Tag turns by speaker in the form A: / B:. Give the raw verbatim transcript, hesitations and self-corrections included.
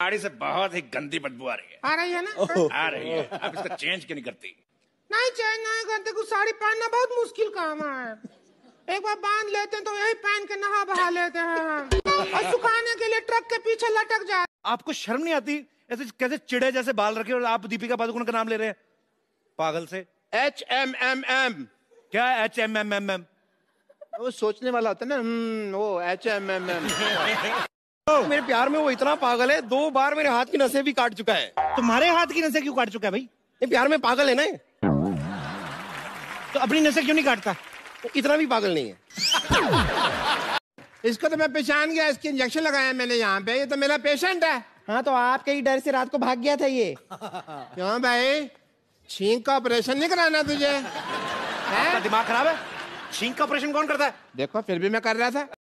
A: गाड़ी से बहुत ही गंदी बदबू आ रही है।
B: आ रही है ना?
A: आ रही है। आप इसका चेंज क्यों नहीं करती?
B: नहीं चेंज नहीं करते, कुछ साड़ी पहनना बहुत मुश्किल काम है। एक बार बांध लेते हैं तो यही पहन के नहा बहा लेते हैं हम। और सुखाने के लिए ट्रक के पीछे लटक जाए।
C: आपको शर्म नहीं आती? ऐसे कैसे चिड़े जैसे बाल रखे और आप दीपिका पादुकोण का नाम ले रहे हैं पागल से?
D: H M M M.
C: क्या H M M M M?
D: वो सोचने वाला होता है ना, वो एच एम एम एम। मेरे प्यार में वो इतना पागल है, दो बार मेरे हाथ की नसें भी काट चुका है।
C: तुम्हारे हाथ की नसें क्यों काट चुका है भाई?
D: ये प्यार में पागल है ना।
C: तो अपनी नसें क्यों नहीं काटता?
D: इतना भी पागल नहीं है।
B: इसको तो मैं पहचान गया, इसके इंजेक्शन लगाया मैंने यहाँ पे, ये तो मेरा पेशेंट है।
D: हाँ तो आपके ही डर से रात को भाग गया था ये।
B: क्यों भाई, छींक का ऑपरेशन नहीं कराना तुझे?
C: आपका दिमाग खराब है? छींक का ऑपरेशन कौन करता है?
B: देखो फिर भी मैं कर रहा था।